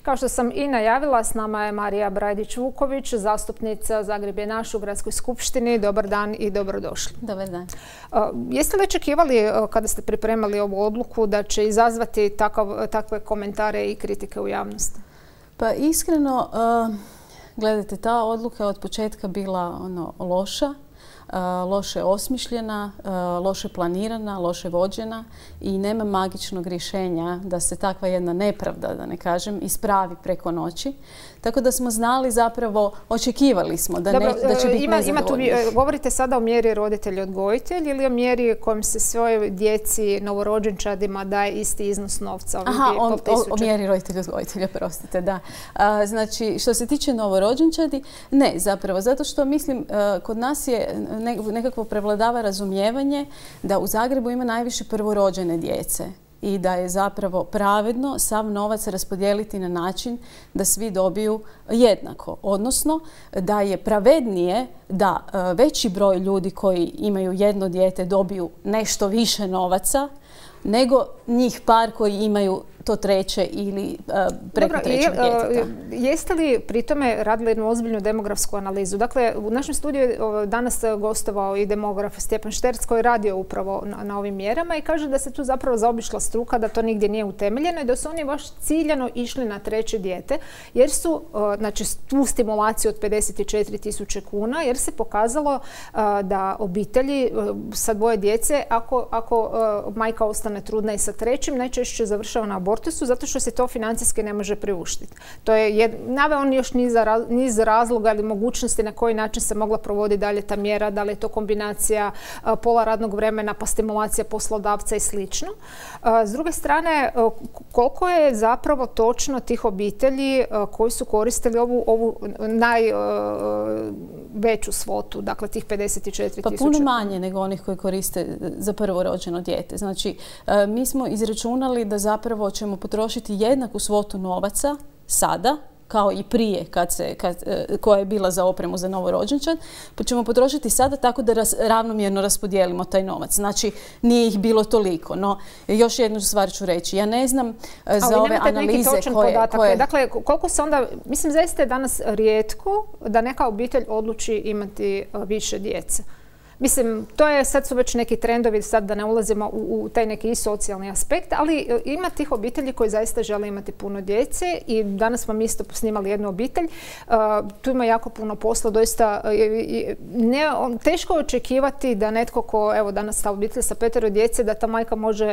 Kao što sam i najavila, s nama je Marija Brajdić-Vuković, zastupnica Zagreb je naš u Gradskoj skupštini. Dobar dan i dobrodošli. Dobar dan. Jeste li očekivali kada ste pripremali ovu odluku da će izazvati takve komentare i kritike u javnosti? Pa iskreno, gledajte, ta odluka je od početka bila loša. Loše osmišljena, loše planirana, loše vođena i nema magičnog rješenja da se takva jedna nepravda, da ne kažem, ispravi preko noći. Tako da smo znali zapravo, očekivali smo da će biti nezadovoljnih. Govorite sada o mjeri roditelj-odgojitelj ili o mjeri kojom se svojoj djeci, novorođenčadima daje isti iznos novca? O mjeri roditelj-odgojitelj, oprostite, da. Znači, što se tiče novorođenčadi, ne zapravo, zato što mislim, kod nas je nekako prevladava razumijevanje da u Zagrebu ima najviše prvorođene djece i da je zapravo pravedno sav novac raspodijeliti na način da svi dobiju jednako. Odnosno da je pravednije da veći broj ljudi koji imaju jedno dijete dobiju nešto više novaca nego njih par koji imaju to treće ili preko trećeg djeteta. Jeste li pri tome radili jednu ozbiljnu demografsku analizu? Dakle, u našem studiju je danas gostovao i demograf Stjepan Šterc koji je radio upravo na ovim mjerama i kaže da se tu zapravo zaobišla struka, da to nigdje nije utemeljeno i da su oni baš ciljano išli na treće dijete jer su, znači, tu stimulaciju od 54.000 kuna jer se pokazalo da obitelji sa dvoje djece, ako majka ostane trudna i sa trećim, najčešće završava na abortusu zato što se to financijski ne može priuštiti. To je naveo on još niz razloga ili mogućnosti na koji način se mogla provoditi dalje ta mjera, da li je to kombinacija pola radnog vremena pa stimulacija poslodavca i slično. S druge strane, koliko je zapravo točno tih obitelji koji su koristili ovu najveću svotu, dakle tih 54.000? Pa puno manje nego onih koji koriste za prvorođeno dijete. Znači, mi smo izračunali da zapravo ćemo potrošiti jednaku svotu novaca sada, kao i prije koja je bila za opremu za novorođenčad, pa ćemo potrošiti sada tako da ravnomjerno raspodijelimo taj novac. Znači, nije ih bilo toliko. No, još jednu stvar ću reći. Ja ne znam za ove analize koje... Dakle, koliko se onda... Mislim, zaista je danas rijetko da neka obitelj odluči imati više djece. Mislim, sad su već neki trendovi, sad da ne ulazimo u taj neki i socijalni aspekt, ali ima tih obitelji koji zaista žele imati puno djece i danas smo isto snimali jednu obitelj. Tu ima jako puno posla, doista teško je očekivati da netko ko, evo danas ta obitelj sa 5 djece, da ta majka može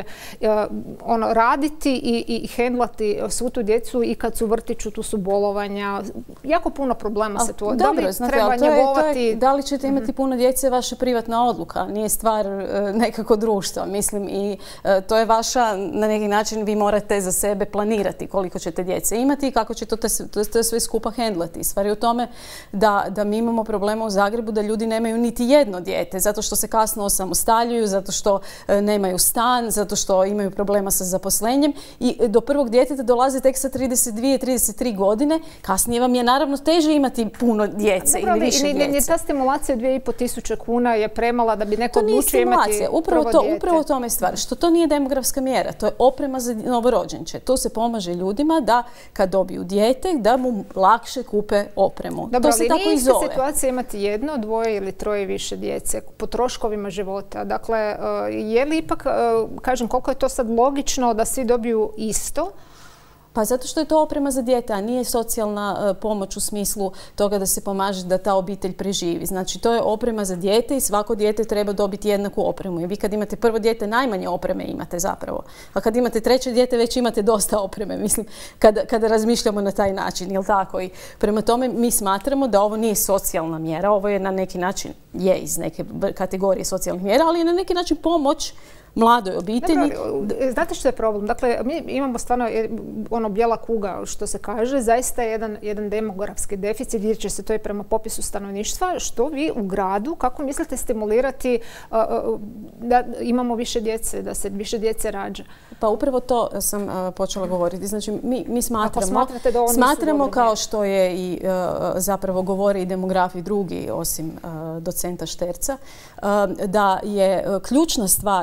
raditi i hendlati svu tu djecu i kad su u vrtiću, tu su bolovanja. Jako puno problema se tu. Dobro, znate, da li ćete imati puno djece, vaše privatna odluka, nije stvar nekako društva. Mislim, i to je vaša, na neki način vi morate za sebe planirati koliko ćete djece imati i kako će to sve skupa hendlati. Stvar je u tome da mi imamo problema u Zagrebu da ljudi nemaju niti jedno dijete, zato što se kasno osamostaljuju, zato što nemaju stan, zato što imaju problema sa zaposlenjem i do prvog djeteta dolaze tek sa 32-33 godine. Kasnije vam je naravno teže imati puno djece ili više djece. Ta stimulacija 2.500 kuna je premala da bi neko odlučio imati prvo dijete. Upravo tome je stvar. Što to nije demografska mjera, to je oprema za novorođenče. To se pomaže ljudima da kad dobiju dijete, da mu lakše kupe opremu. Dobro, to se tako i zove. Ali nije ista situacija imati jedno, dvoje ili troje više djece po troškovima života. Dakle, je li ipak, kažem, koliko je to sad logično da svi dobiju isto? Pa zato što je to oprema za dijete, a nije socijalna pomoć u smislu toga da se pomaže da ta obitelj preživi. Znači, to je oprema za dijete i svako dijete treba dobiti jednaku opremu. I vi kad imate prvo dijete, najmanje opreme imate zapravo. A kad imate treće dijete, već imate dosta opreme. Mislim, kada razmišljamo na taj način, jel tako? I prema tome, mi smatramo da ovo nije socijalna mjera. Ovo je na neki način, je iz neke kategorije socijalnih mjera, ali je na neki način pomoć mladoj obitelji. Znate što je problem? Dakle, mi imamo stvarno bijela kuga, što se kaže, zaista je jedan demografski deficit, jer će se to i prema popisu stanovništva. Što vi u gradu, kako mislite stimulirati da imamo više djece, da se više djece rađa? Pa upravo to sam počela govoriti. Znači, mi smatramo kao što je i zapravo govori i demografi drugi, osim docenta Šterca, da je ključna stvar za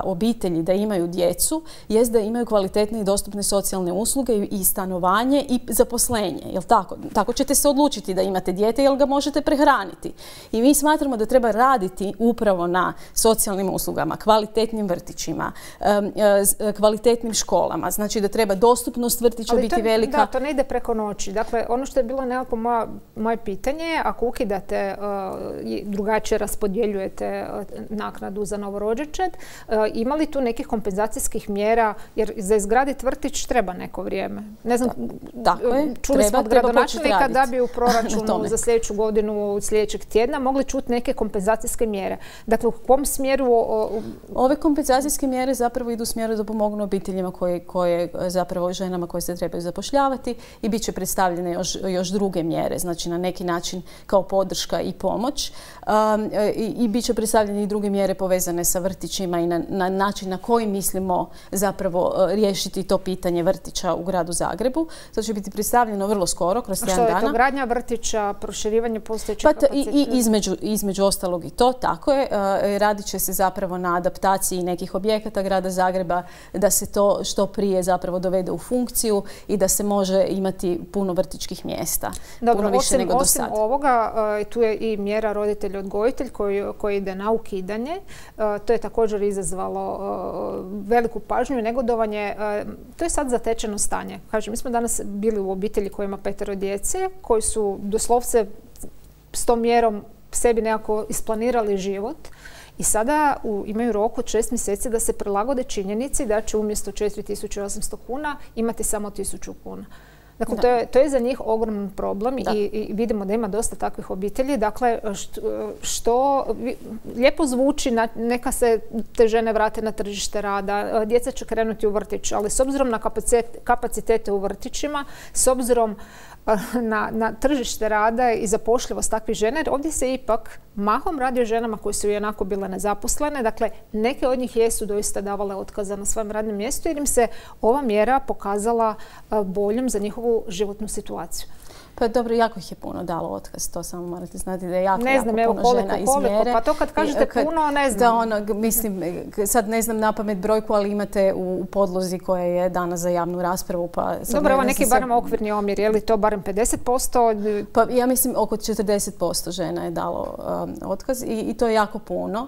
obitelji da imaju djecu jest da imaju kvalitetne i dostupne socijalne usluge i stanovanje i zaposlenje. Jel tako? Tako ćete se odlučiti da imate dijete jer ga možete prehraniti. I mi smatramo da treba raditi upravo na socijalnim uslugama, kvalitetnim vrtićima, kvalitetnim školama. Znači da treba dostupnost vrtića biti velika. Da, to ne ide preko noći. Dakle, ono što je bilo nekako moje pitanje, ako ukidate drugačije raspodjeljujete naknadu za novorođenčad, ima li tu nekih kompenzacijskih mjera, jer za izgraditi vrtić treba neko vrijeme. Ne znam, čuli smo od gradonačelnika da bi u proračunu za sljedeću godinu, sljedećeg tjedna mogli čuti neke kompenzacijske mjere. Dakle, u kom smjeru... Ove kompenzacijske mjere zapravo idu u smjeru da pomognu obiteljima koje zapravo ženama koje se trebaju zapošljavati i bit će predstavljene još druge mjere, znači na neki način kao podrška i pomoć. I bit će predstavljene i druge mjere povezane sa vrtićima i na način na koji mislimo zapravo riješiti to pitanje vrtića u gradu Zagrebu. To će biti predstavljeno vrlo skoro, kroz tjedan dana. Što je to, gradnja vrtića, proširivanje postojećih kapaciteta? I između ostalog i to, tako je. Radit će se zapravo na adaptaciji nekih objekata grada Zagreba, da se to što prije zapravo dovede u funkciju i da se može imati puno vrtićkih mjesta. Dobro, puno više nego do sad. Osim ovoga, tu je i mjera roditelj-odgojitelj koji ide na ukidanje. To je također izazvalo veliku pažnju i negodovanje. To je sad zatečeno stanje. Kažem, mi smo danas bili u obitelji koja ima 5 djece, koji su doslovce s tom mjerom sebi nekako isplanirali život. I sada imaju rok od 6 mjeseci da se prilagode činjenici da će umjesto 4.800 kuna imati samo 1.000 kuna. Dakle, to je za njih ogroman problem i vidimo da ima dosta takvih obitelji. Dakle, što lijepo zvuči, neka se te žene vrate na tržište rada, djeca će krenuti u vrtić, ali s obzirom na kapacitete u vrtićima, s obzirom na tržište rada i zapošljivost takvih žena, jer ovdje se ipak mahom radi o ženama koje su ionako bile nezaposlene. Dakle, neke od njih jesu doista davale otkaza na svojem radnom mjestu jer im se ova mjera pokazala boljom za njihovu životnu situaciju. Pa dobro, jako ih je puno dalo otkaz, to samo morate znati da je jako puno žena iz mjere. Pa to kad kažete puno, ne znam. Mislim, sad ne znam napamet brojku, ali imate u podlozi koja je dana za javnu raspravu. Dobro, ovo neki barem okvirni omjer, je li to barem 50%? Pa ja mislim oko 40% žena je dalo otkaz i to je jako puno.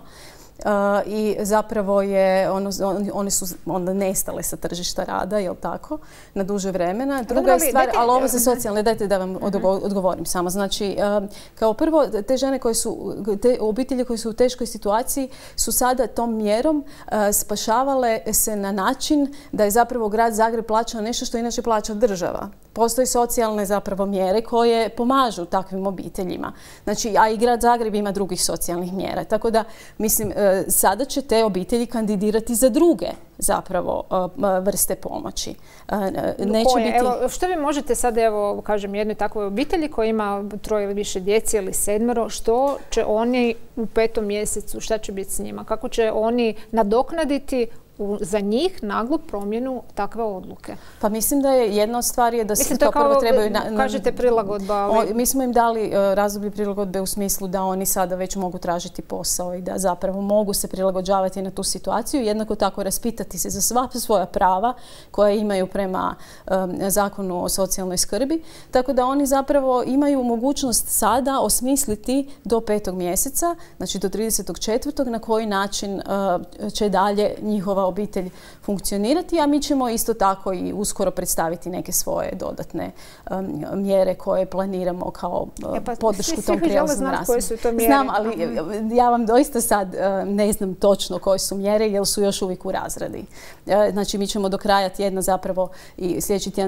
I zapravo one su onda nestale sa tržišta rada, jel tako, na duže vremena. Druga je stvar, ali ovo za socijalne, dajte da vam odgovorim samo. Znači, kao prvo, te žene te obitelji koje su u teškoj situaciji su sada tom mjerom spašavale se na način da je zapravo grad Zagreb plaćao nešto što inače plaća država. Postoje socijalne zapravo mjere koje pomažu takvim obiteljima. Znači, a i grad Zagreb ima drugih socijalnih mjera. Tako da, mislim, sada će te obitelji kandidirati za druge zapravo vrste pomoći. Evo, što vi možete sad, evo, kažem, jednoj takvoj obitelji koja ima 3 ili više djece ili 7, što će oni u 5. mjesecu, šta će biti s njima? Kako će oni nadoknaditi za njih naglu promjenu takve odluke? Pa mislim da je jedna od stvari da se to prvo trebaju... Kažete prilagodba. Mi smo im dali razdoblje prilagodbe u smislu da oni sada već mogu tražiti posao i da zapravo mogu se prilagođavati na tu situaciju. Jednako tako raspitati se za sva svoja prava koja imaju prema zakonu o socijalnoj skrbi. Tako da oni zapravo imaju mogućnost sada osmisliti do 5. mjeseca, znači do 34. na koji način će dalje njihova obitelj funkcionirati, a mi ćemo isto tako i uskoro predstaviti neke svoje dodatne mjere koje planiramo kao podršku tom prijelaznom razdoblju. Znam, ali ja vam doista sad ne znam točno koje su mjere jer su još uvijek u razradi. Znači mi ćemo do kraja tjedna zapravo i sljedeći tjedan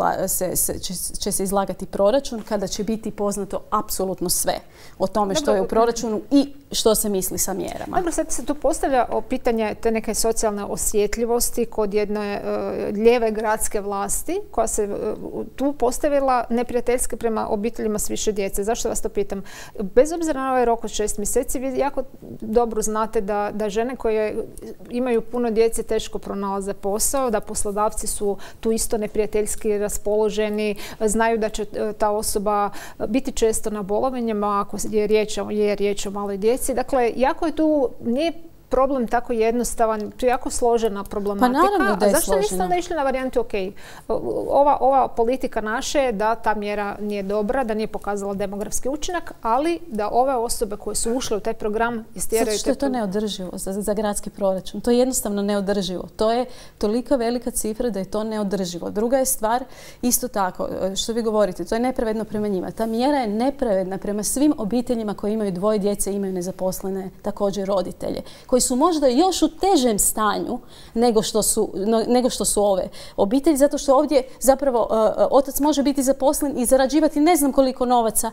će se izlagati proračun kada će biti poznato apsolutno sve o tome što je u proračunu i što se misli sa mjerama. Dobro, sad se tu postavlja pitanje te neke socijalne osjetljivosti kod jedne lijeve gradske vlasti koja se tu postavila neprijateljski prema obiteljima s više djece. Zašto vas to pitam? Bez obzira na ovaj rok od 6 mjeseci, vi jako dobro znate da žene koje imaju puno djece teško pronalaze posao, da poslodavci su tu isto neprijateljski raspoloženi, znaju da će ta osoba biti često na bolovanjima ako je riječ o maloj djeci. Dakle, jako je tu, nije problem tako jednostavan? To je jako složena problematika. Pa naravno da je a zašto niste složena. onda išli na varijantu, ok, ova politika naše je da ta mjera nije dobra, da nije pokazala demografski učinak, ali da ove osobe koje su ušle u taj program istjeraju... Zato što je to neodrživo za gradski proračun. To je jednostavno neodrživo. To je tolika velika cifra da je to neodrživo. Druga je stvar, isto tako, što vi govorite, to je nepravedno prema njima. Ta mjera je nepravedna prema svim obiteljima koji imaju dvoje djece i imaju nezaposlene također roditelje, koji su možda još u težem stanju nego što su ove obitelji, zato što ovdje zapravo otac može biti zaposlen i zarađivati ne znam koliko novaca,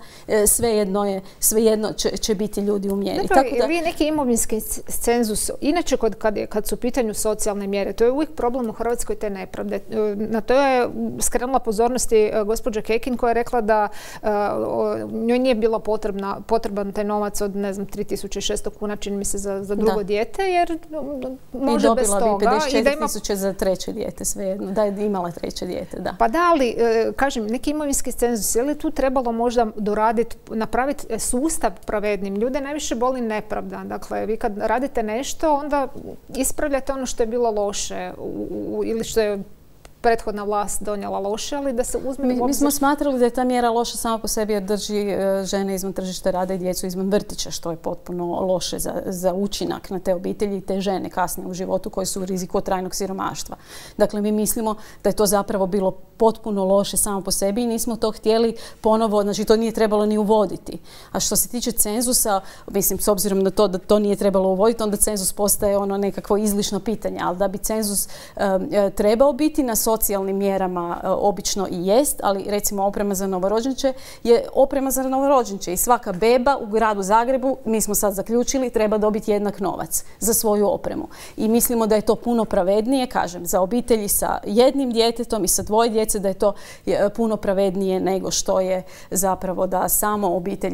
svejedno će biti ljudi u mjeri. Dakle, vi neki imovinski cenzus, inače kad su u pitanju socijalne mjere, to je uvijek problem u Hrvatskoj te nepravde. Na to je skrenula pozornosti gospođa Kekin koja je rekla da njoj nije bilo potreban taj novac od, ne znam, 3600 kuna, čini mi se, za drugo dijete, jer može bez toga. I dobila bi 54.000 za treće dijete, svejedno, da je imala treće dijete, da. Pa da, ali, kažem, neki imovinski cenzus, je li tu trebalo možda doraditi, napraviti sustav pravednim? Ljude najviše boli nepravda. Dakle, vi kad radite nešto, onda ispravljate ono što je bilo loše ili što je prethodna vlast donijela loše, ali da se uzme u obzir... Mi smo smatrali da je ta mjera loša sama po sebi jer drži žene izvan tržišta rada i djecu izvan vrtića, što je potpuno loše za učinak na te obitelji i te žene kasnije u životu koje su u riziku od trajnog siromaštva. Dakle, mi mislimo da je to zapravo bilo potpuno loše samo po sebi i nismo to htjeli ponovo, znači to nije trebalo ni uvoditi. A što se tiče cenzusa, mislim, s obzirom na to da to nije trebalo uvoditi, onda cenzus postaje ono nekakvo izlišno pitanje, ali da bi cenzus trebao biti na socijalnim mjerama obično i jest, ali recimo oprema za novorođenče je oprema za novorođenče i svaka beba u gradu Zagrebu, mi smo sad zaključili, treba dobiti jednak novac za svoju opremu. I mislimo da je to puno pravednije, kažem, za obitelji sa jednim djetetom i sa dvoje djece, da je to puno pravednije nego što je zapravo da samo obitelji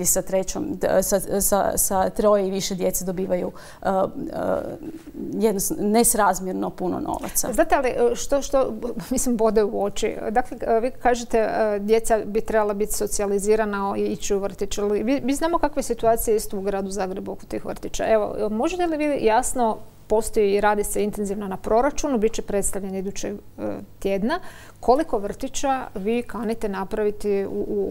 sa troje i više djece dobivaju nesrazmjerno puno novaca. Znate, ali što mislim, bode u oči. Dakle, vi kažete djeca bi trebala biti socijalizirana i ići u vrtić. Mi znamo kakve situacije isto u gradu Zagrebu oko tih vrtića. Evo, možete li vi jasno, postoji i radi se intenzivno na proračunu, bit će predstavljen idućeg tjedna, koliko vrtića vi kanite napraviti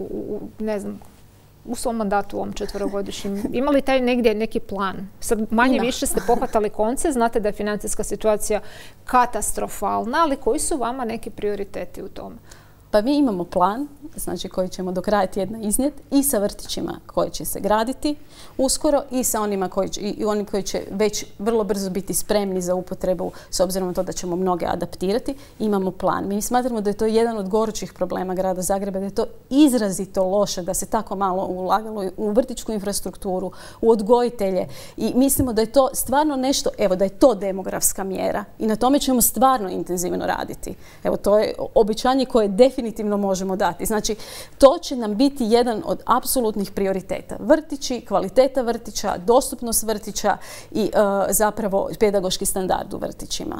ne znam, u svom mandatu u ovom 4-godišnjem? Ima li taj negdje neki plan? Sad manje više ste pohvatali konce, znate da je financijska situacija katastrofalna, ali koji su vama neki prioriteti u tome? Pa mi imamo plan, znači koji ćemo do kraja tjedna iznijeti i sa vrtićima koji će se graditi uskoro i sa onima koji će već vrlo brzo biti spremni za upotrebu, s obzirom na to da ćemo mnoge adaptirati. Imamo plan. Mi smatramo da je to jedan od gorućih problema grada Zagreba, da je to izrazito loše da se tako malo ulagalo u vrtićku infrastrukturu, u odgojitelje i mislimo da je to stvarno nešto, evo, da je to demografska mjera i na tome ćemo stvarno intenzivno raditi. Evo, to je obećanje koje definitivno možemo dati. Znači, to će nam biti jedan od apsolutnih prioriteta. Vrtići, kvaliteta vrtića, dostupnost vrtića i zapravo pedagoški standard u vrtićima.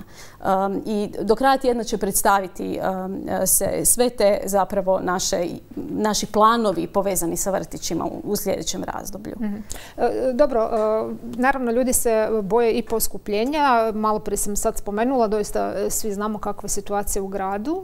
I do kraja tjedna će predstaviti sve te zapravo naši planovi povezani sa vrtićima u sljedećem razdoblju. Dobro, naravno ljudi se boje i poskupljenja. Malo prije sam sad spomenula, doista svi znamo kakva je situacija u gradu.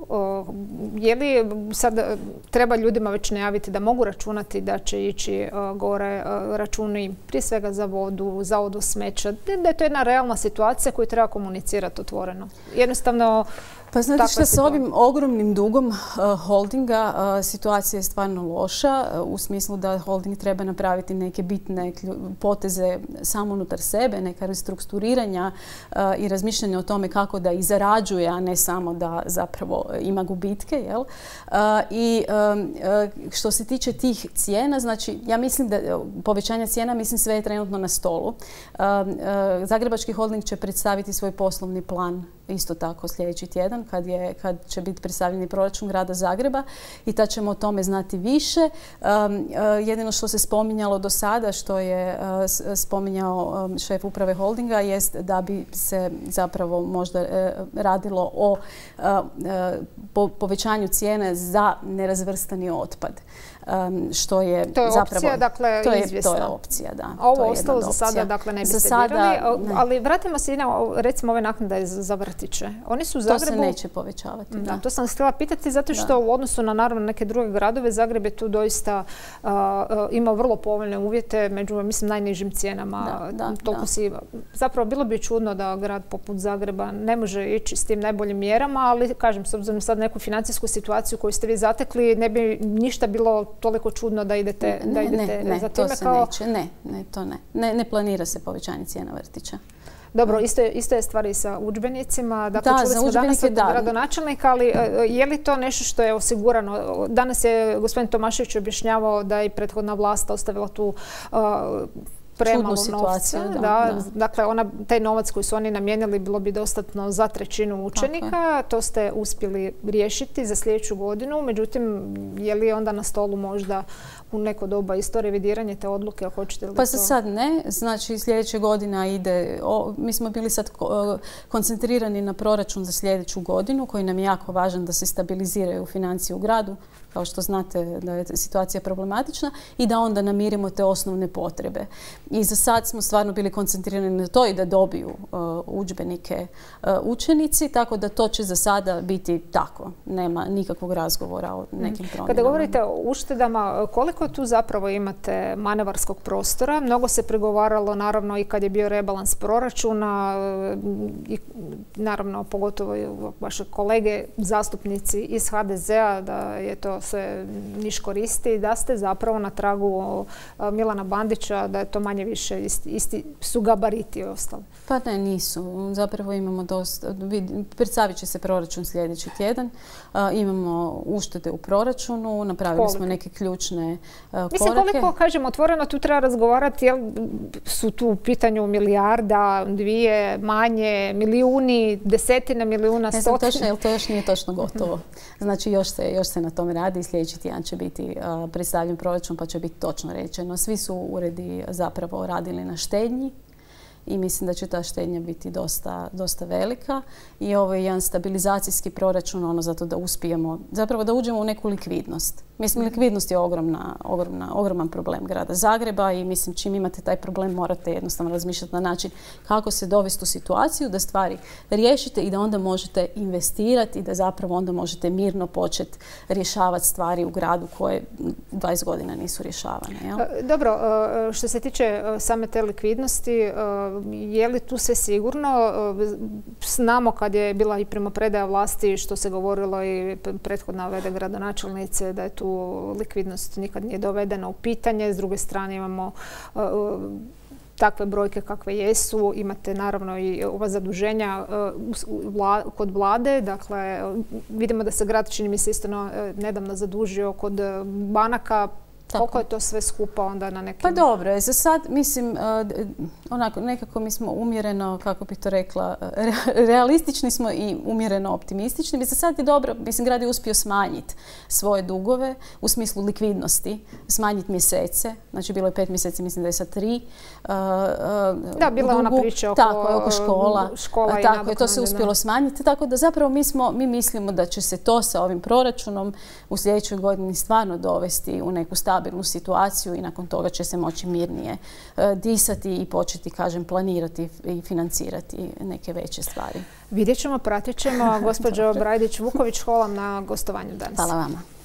Je li sad treba ljudima već najaviti da mogu računati da će ići gore računi prije svega za vodu, za vodu smeća, da je to jedna realna situacija koju treba komunicirati otvoreno? Jednostavno... Pa znate što, sa ovim ogromnim dugom holdinga situacija je stvarno loša u smislu da holding treba napraviti neke bitne poteze samo unutar sebe, neka restrukturiranja i razmišljanja o tome kako da i zarađuje, a ne samo da zapravo ima gubitke. Jel? I što se tiče tih cijena, znači ja mislim da povećanje cijena, mislim sve je trenutno na stolu. Zagrebački holding će predstaviti svoj poslovni plan isto tako sljedeći tjedan kad će biti predstavljeni proračun grada Zagreba i tad ćemo o tome znati više. Jedino što se spominjalo do sada, što je spominjao šef uprave holdinga, jest da bi se zapravo možda radilo o povećanju cijene za nerazvrstani otpad. što je to je zapravo... opcija, dakle, izvjesna. To je opcija, da. A ovo ostalo za sada, dakle, ne biste dirali. Ali vratimo se i na, recimo, ove naknade za vrtiće. Oni su u Zagrebu... To se neće povećavati. Da, to sam htjela pitati zato što u odnosu na naravno neke druge gradove, Zagreb je tu doista imao vrlo povoljne uvjete među, mislim, najnižim cijenama. Zapravo, bilo bi čudno da grad poput Zagreba ne može ići s tim najboljim mjerama, ali, kažem, s obzirom sad neku financijsku situaciju koju ste vi zatekli, ne bi ništa bilo toliko čudno da idete za time kao... Ne, to ne. Ne planira se povećanje cijena vrtića. Dobro, isto je stvar i sa udžbenicima. Dakle, čuli smo danas od gradonačelnika, ali je li to nešto što je osigurano? Danas je gospodin Tomašević objašnjavao da je prethodna vlast ostavila tu premalo novca. Dakle, taj novac koji su oni namijenili bilo bi dostatno za 1/3 učenika. To ste uspjeli riješiti za sljedeću godinu. Međutim, je li onda na stolu možda u neko doba isto revidiranje te odluke? Pa za sad ne. Znači, sljedeća godina ide... Mi smo bili sad koncentrirani na proračun za sljedeću godinu, koji nam je jako važan da se stabiliziraju financije u gradu. Kao što znate da je situacija problematična i da onda namirimo te osnovne potrebe. I za sad smo stvarno bili koncentrirani na to i da dobiju udžbenike učenici, tako da to će za sada biti tako. Nema nikakvog razgovora o nekim promjenama. Kada govorite o uštedama, koliko tu zapravo imate manevarskog prostora? Mnogo se pregovaralo, naravno, i kad je bio rebalans proračuna i naravno pogotovo vaše kolege zastupnici iz HDZ-a da je to se niš koristi, da ste zapravo na tragu Milana Bandića, da je to manje više isti su gabariti ostali. Pa ne, nisu. Zapravo imamo dosta... Predstavit će se proračun sljedeći tjedan. Imamo uštede u proračunu, napravili smo neke ključne korake. Mislim, koliko, kažem, otvoreno tu treba razgovarati, jel su tu u pitanju milijarda, 2, manje, milijuni, desetine milijuna, stotine? Ne znam točno, jer to još nije točno gotovo. Znači, još se na tome radi i sljedeći tjedan će biti predstavljen proračun pa će biti točno rečeno. Svi su uredi zapravo radili na štednji i mislim da će ta štednja biti dosta velika. I ovo je jedan stabilizacijski proračun, zato da uspijemo, zapravo da uđemo u neku likvidnost. Mislim, likvidnost je ogroman problem grada Zagreba i mislim, čim imate taj problem morate jednostavno razmišljati na način kako se dovesti u situaciju da stvari riješite i da onda možete investirati i da zapravo onda možete mirno početi rješavati stvari u gradu koje 20 godina nisu rješavane. Jel? Dobro, što se tiče same te likvidnosti, je li tu sve sigurno? Znamo kad je bila i primopredaja vlasti, što se govorilo i prethodna v.d. gradonačelnice, da je tu likvidnost nikad nije dovedena u pitanje. S druge strane imamo takve brojke kakve jesu. Imate naravno i ova zaduženja kod vlade. Dakle, vidimo da se grad, čini mi se, isto nedavno zadužio kod banaka. Koliko je to sve skupa onda na nekim... Pa dobro, za sad mislim, onako nekako mi smo umjereno, kako bih to rekla, realistični smo i umjereno optimistični. Mi za sad je dobro, mislim, grad je uspio smanjiti svoje dugove u smislu likvidnosti, smanjiti mjesece, znači bilo je 5 mjeseci, mislim da je sad 3. Da, bila je ona priča oko škola. Tako je, to se uspjelo smanjiti, tako da zapravo mi mislimo da će se to sa ovim proračunom u sljedećoj godini stvarno dovesti u neku stabilnu situaciju i nakon toga će se moći mirnije disati i početi, kažem, planirati i financirati neke veće stvari. Vidjet ćemo, pratit ćemo. Gospođo Brajdić-Vuković, hvala na gostovanju danas. Hvala vama.